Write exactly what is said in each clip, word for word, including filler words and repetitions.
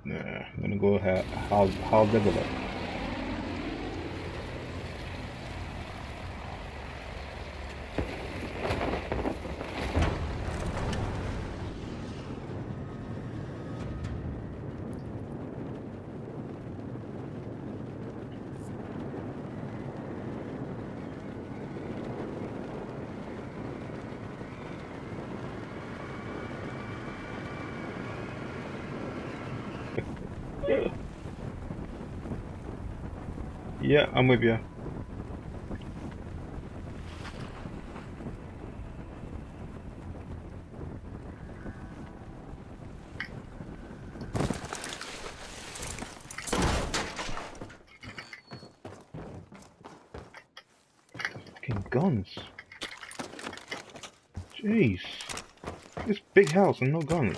Nah, I'm gonna go ha how how develop. Yeah, yeah, I'm with you. Fucking guns. Jeez, this big house and no guns.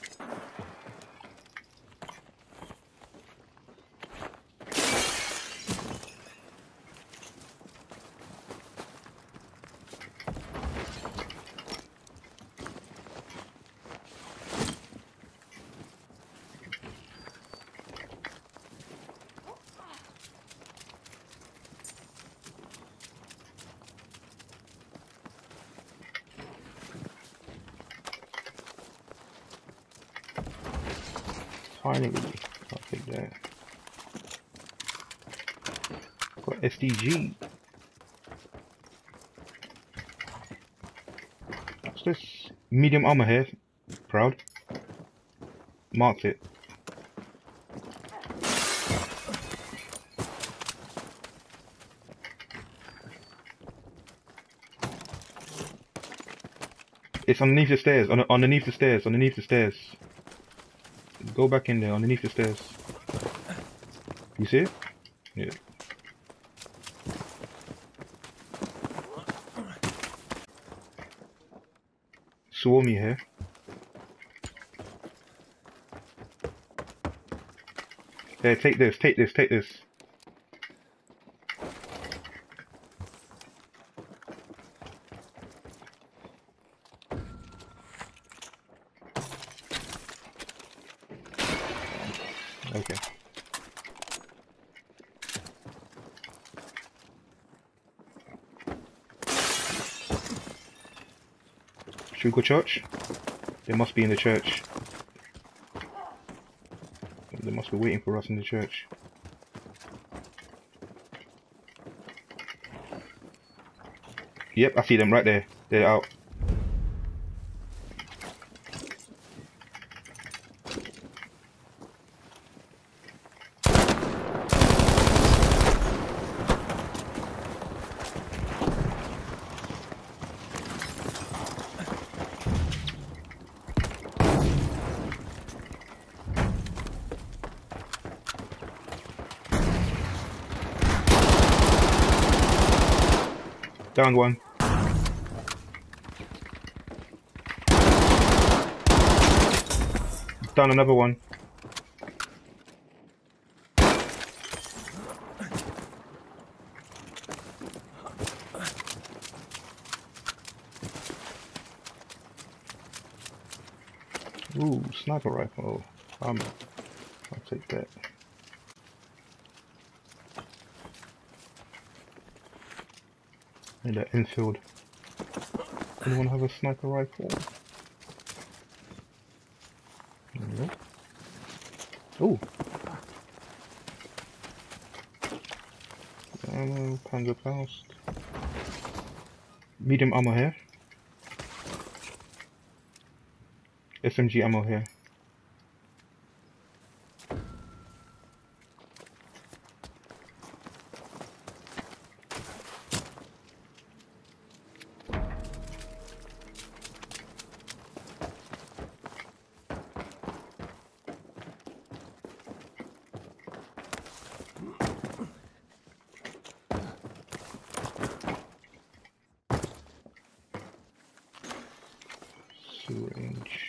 Finally, I'll take that. Got S D G. What's this? Medium armor here. Proud. Marked it. It's underneath the stairs. On underneath the stairs. Underneath the stairs. Go back in there. Underneath the stairs. You see it? Yeah. Swarmy here. There, take this, take this, take this. Okay. Should we go church? They must be in the church. They must be waiting for us in the church. Yep, I see them right there. They're out. Down one. Down another one. Ooh, sniper rifle. Um, I'll take that. And that infield. Anyone have a sniper rifle? No. Oh. Ammo, Panzer Faust. Medium ammo here. S M G ammo here. Syringe.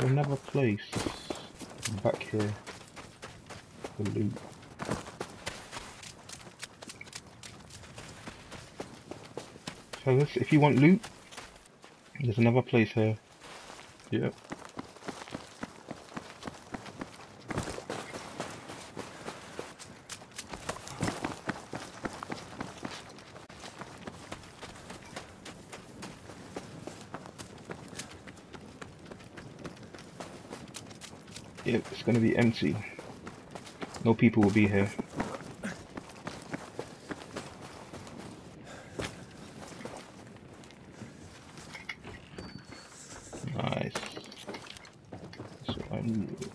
another place back here for loot. Fellas, if you want loot, there's another place here. Yep. Yep, it's gonna be empty. No people will be here. Nice. That's what I need.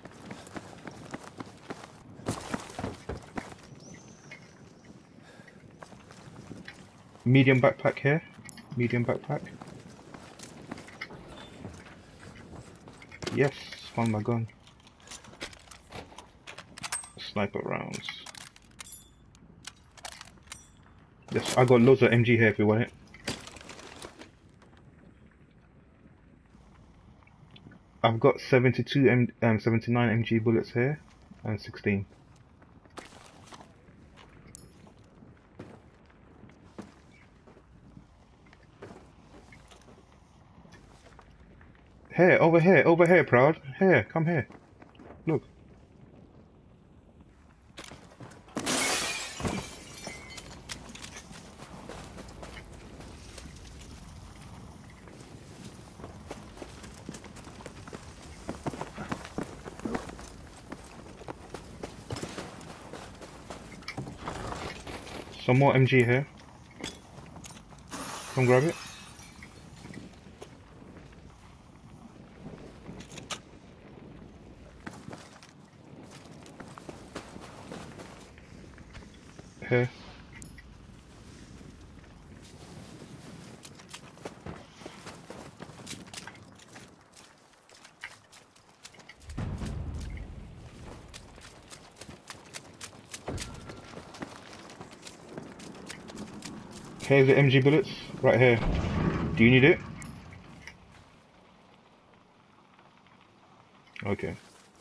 Medium backpack here. Medium backpack. Yes, found my gun. Sniper rounds. Yes, I got loads of M G here if you want it. I've got seventy-two M um seventy-nine M G bullets here and sixteen. Here, over here, over here, Proud. Here, come here. Look. Some more M G here. Come grab it. Here. Here's the M G bullets, right here. Do you need it? Okay.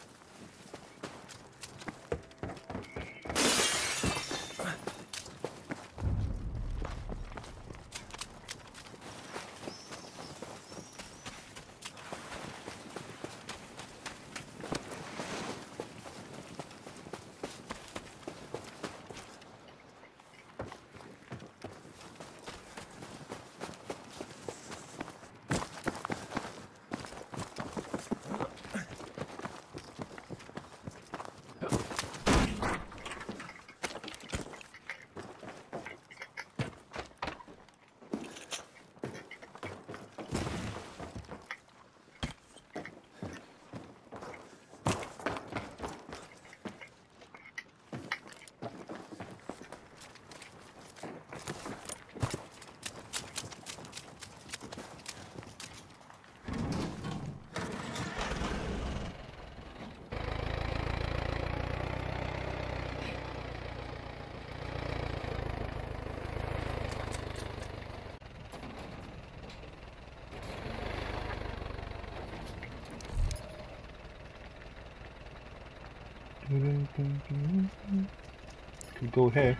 Could go here.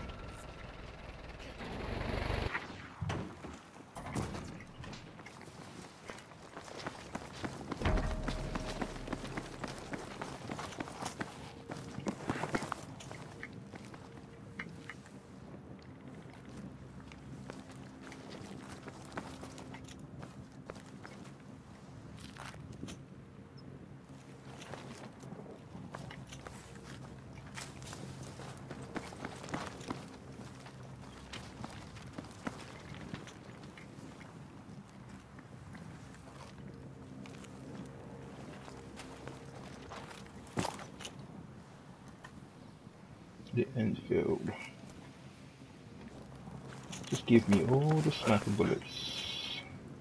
The Enfield. Just give me all the sniper bullets.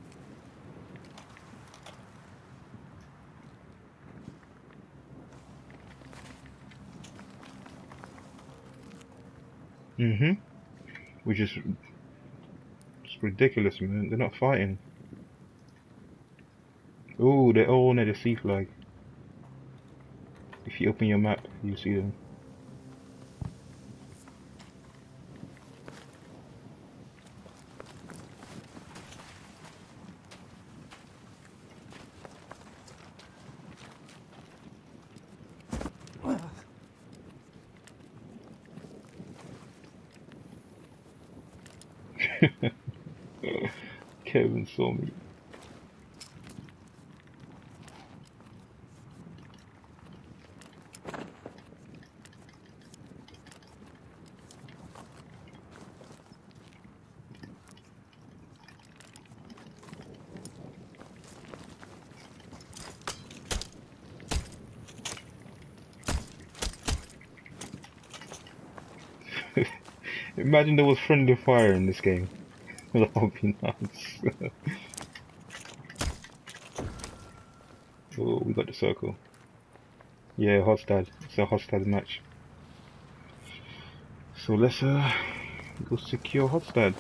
Mm-hmm. Which is it's ridiculous, man. They're not fighting. Oh, they're all near the sea flag. If you open your map, you see them. Kevin saw me. Imagine there was friendly fire in this game. That would be nice. Oh, we got the circle. Yeah, Hostad. It's a Hostad match. So let's uh go secure Hostad.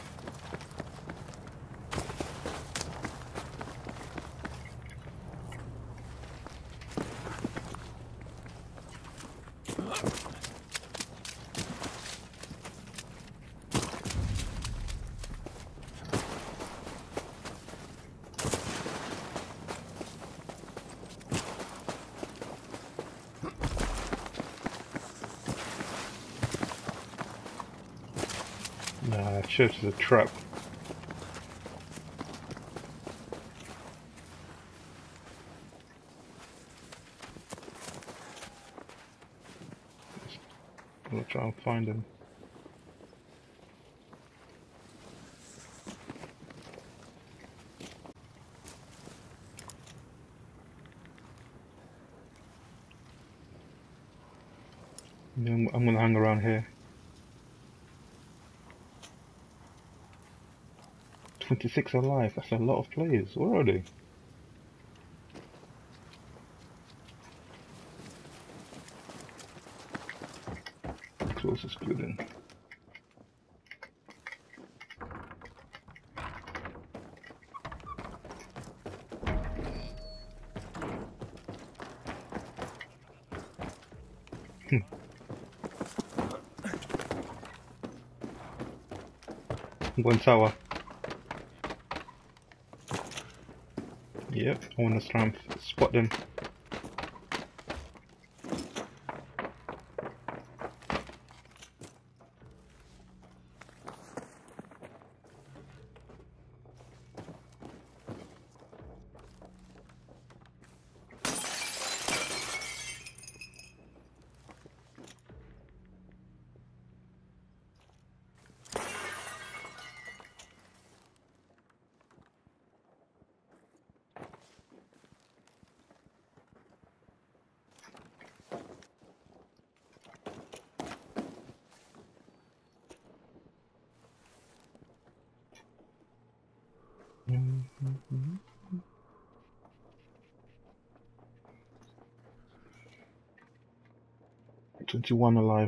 Nah, church is a trap. I'm gonna try and find him. I'm, I'm gonna hang around here. twenty-six alive, that's a lot of players. Where are they? Closest building. One tower. Yep, I want to try and spot them. twenty-one alive.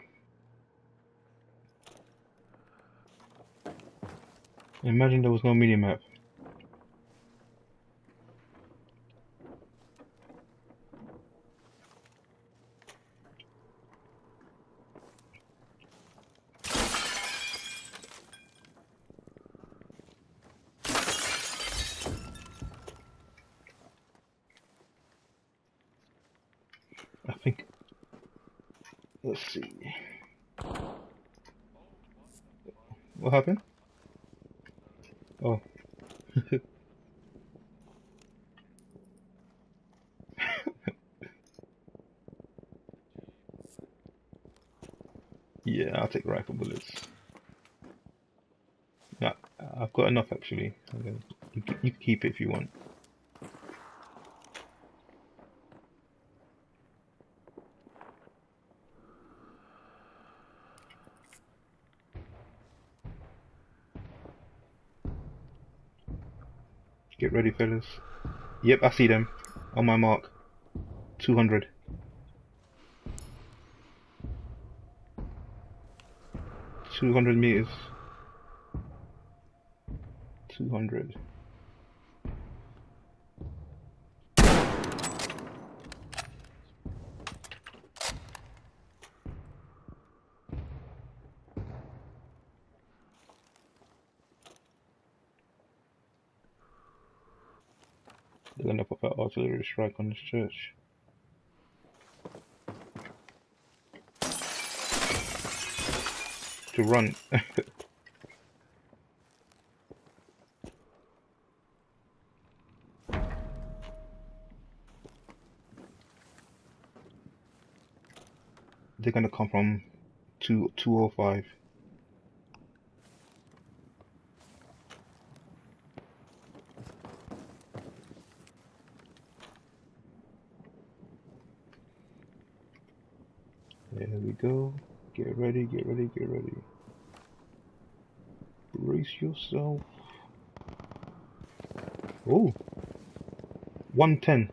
Imagine there was no mini-map. I think, let's see. What happened? Oh. Yeah, I'll take rifle bullets. Nah, I've got enough actually. Okay. You, can- you can keep it if you want. Get ready, fellas. Yep, I see them. On my mark. two hundred. two hundred meters. two hundred. They're gonna put that artillery strike on this church. To run. They're gonna come from two two oh five. There we go. Get ready, get ready, get ready. Brace yourself. Oh, one ten.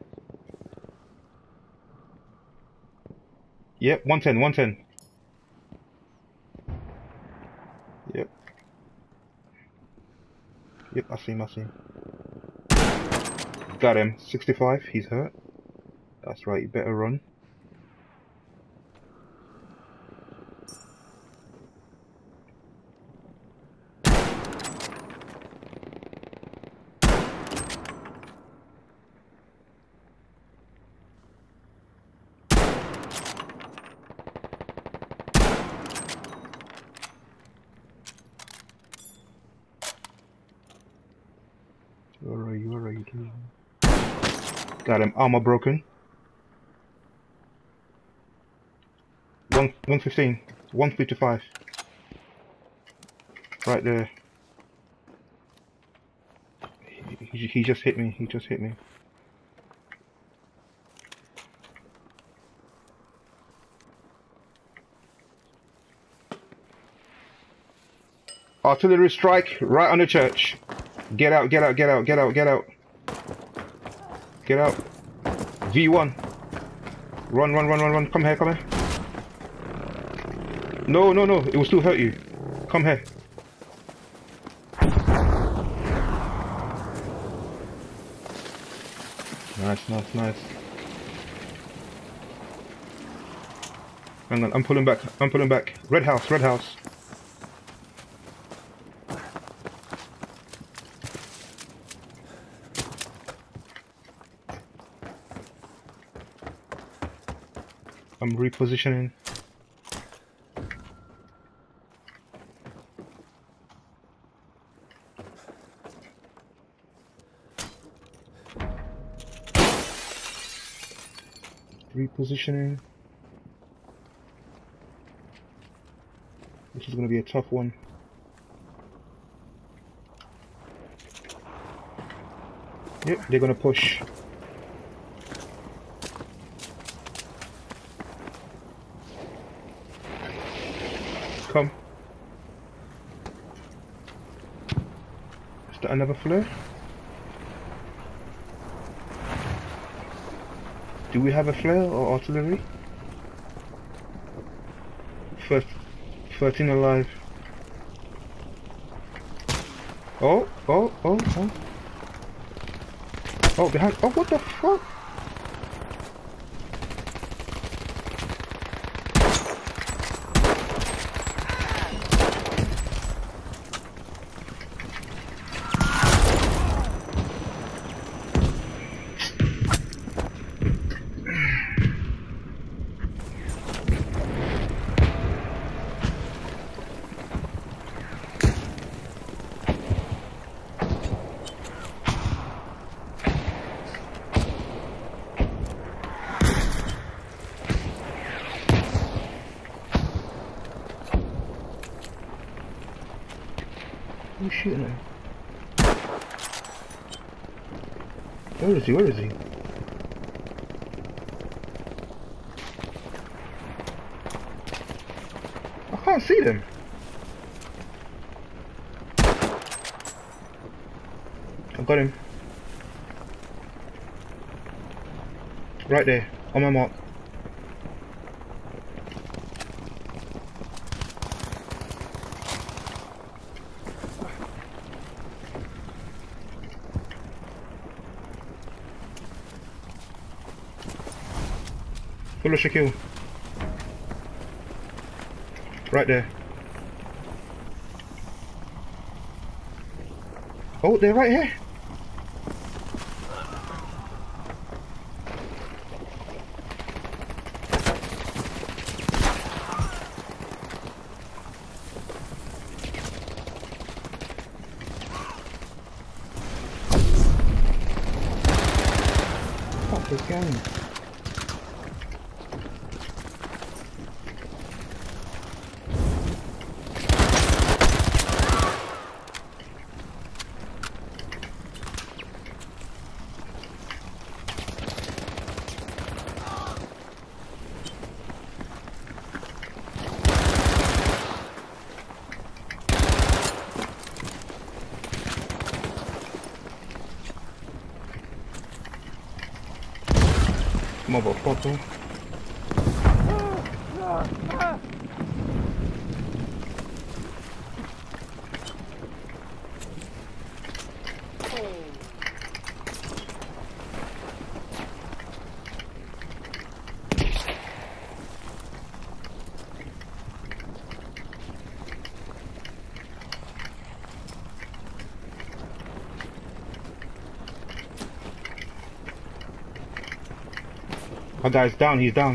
Yep, one ten, one ten. Yep. Yep, I see him, I see him. Got him. sixty-five, he's hurt. That's right, you better run. Where are you? Where are you? Got him. Armor broken. One, one fifteen. One fifty-five. Right there. He, he, he just hit me. He just hit me. Artillery strike right on the church. Get out, get out, get out, get out, get out. Get out. V one. Run, run, run, run, run. Come here, come here. No, no, no. It will still hurt you. Come here. Nice, nice, nice. Hang on, I'm pulling back. I'm pulling back. Red house, red house. I'm repositioning. Repositioning. This is going to be a tough one. Yep, they're going to push. Come. Is that another flare? Do we have a flare or artillery? First, thirteen alive. Oh, oh, oh, oh. Oh, behind. Oh, what the fuck? Who's shooting him? Where is he? Where is he? I can't see them. I got him. Right there, on my mark. Full of Shaquille. Right there. Oh, they're right here. down. Motherfucker. My guy's down, he's down.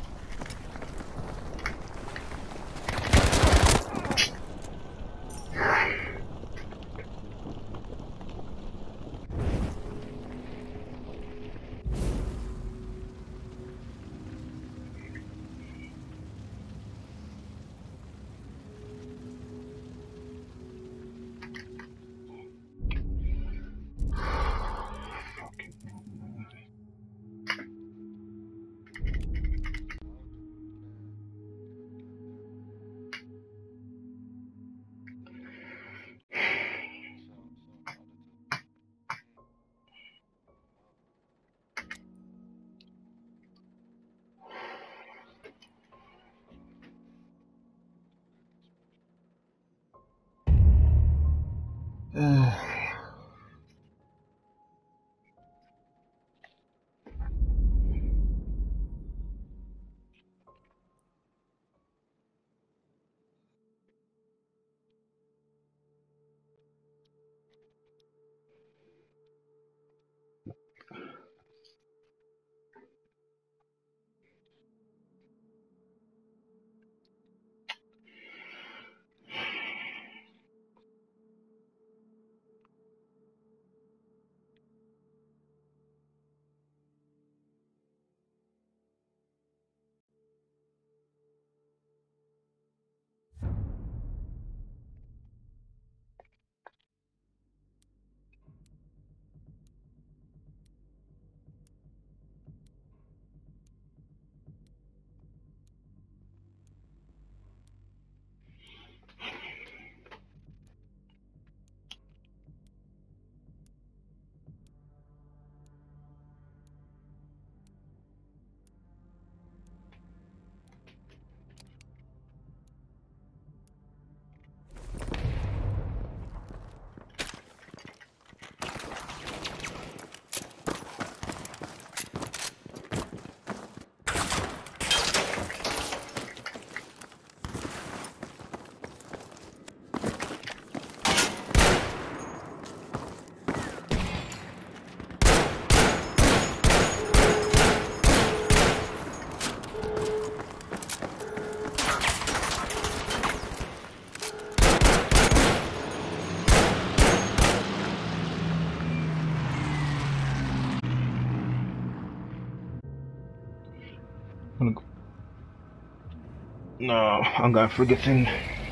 No, I'm going frigating.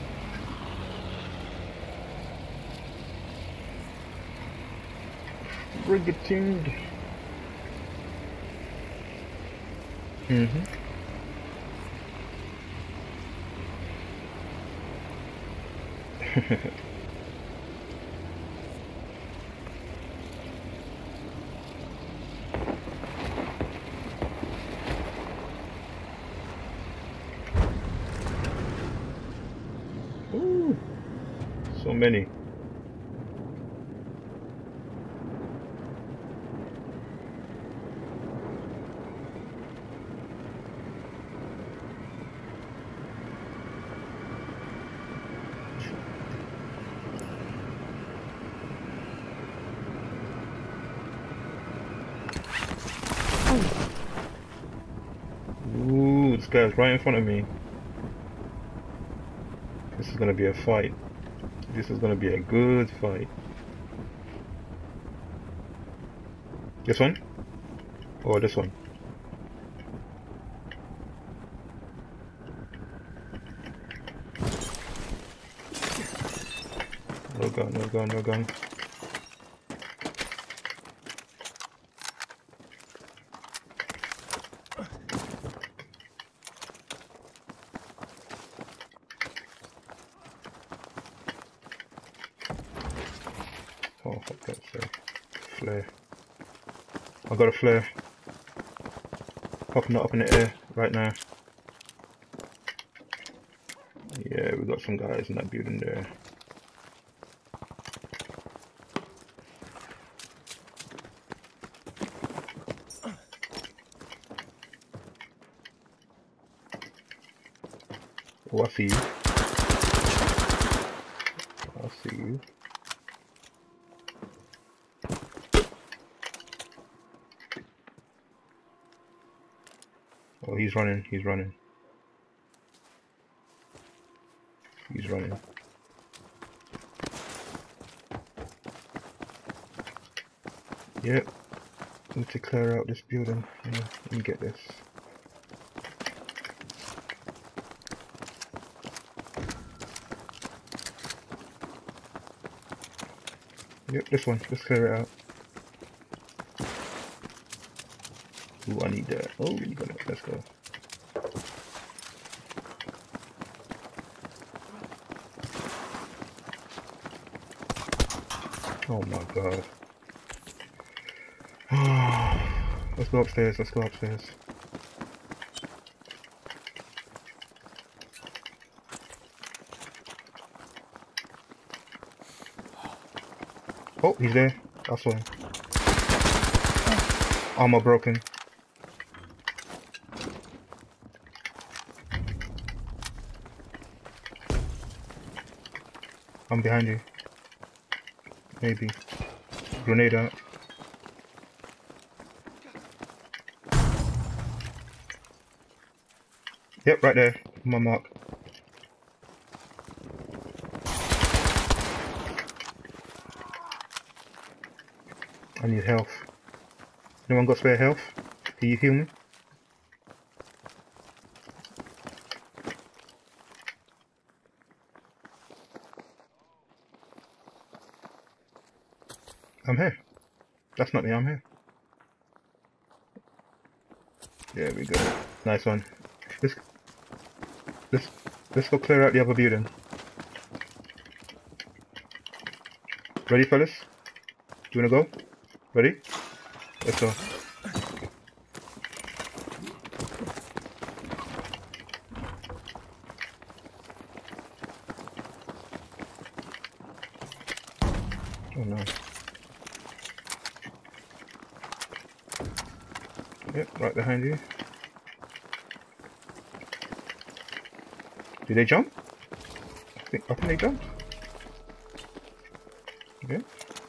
Frigating. Mm-hmm. Ooh, so many. Ooh, this guy's right in front of me. This is gonna be a fight. This is gonna be a good fight. This one? Oh, this one. No gun, no gun, no gun. Oh, fuck that, sir. Flare. I got a flare. Popping it up in the air right now. Yeah, we got some guys in that building there. Oh, I see you. I see you. Oh, he's running, he's running. He's running. Yep. Need to clear out this building. Yeah, let me get this. Yep, this one. Let's clear it out. Ooh, I need that. Oh, you got it. Let's go. Oh my god. Let's go upstairs. Let's go upstairs. Oh, he's there. I saw him. Armor broken. I'm behind you. Maybe. Grenade out. Yep, right there. My mark. I need health. Anyone got spare health? Can you heal me? I'm here. That's not me, I'm here. There we go. Nice one. Let's, let's, let's go clear out the other building. Ready, fellas? Do you wanna go? Ready? Let's go. Oh no. Yep, right behind you. Did they jump? I think, I think they jumped. Okay.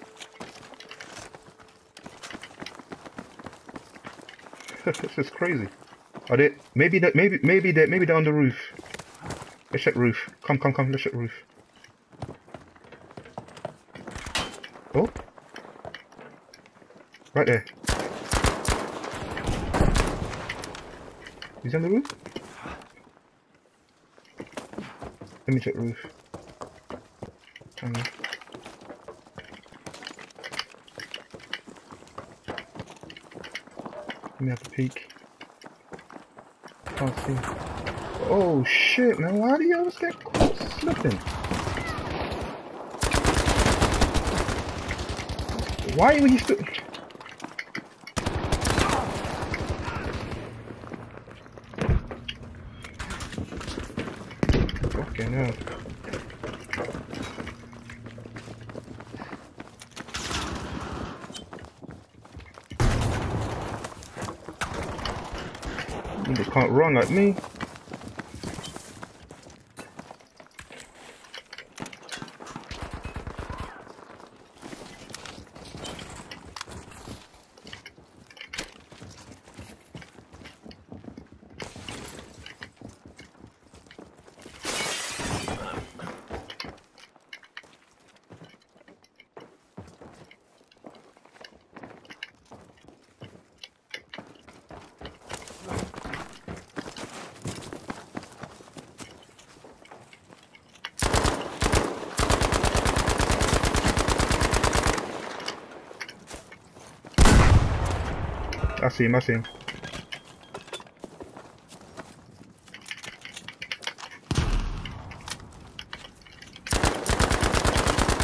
This is crazy. Are they? Maybe that. Maybe maybe they. Maybe they're on the roof. Let's check roof. Come come come. Let's check roof. Oh. Right there. He's on the roof. Let me check roof. Hang on. Let me have a peek. Can't see. Oh shit, man! Why do you always get caught slipping? Why were you still? Fucking hell. They can't run like me. I see him, I see him.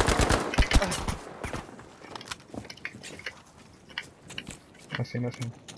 I see him, I see him.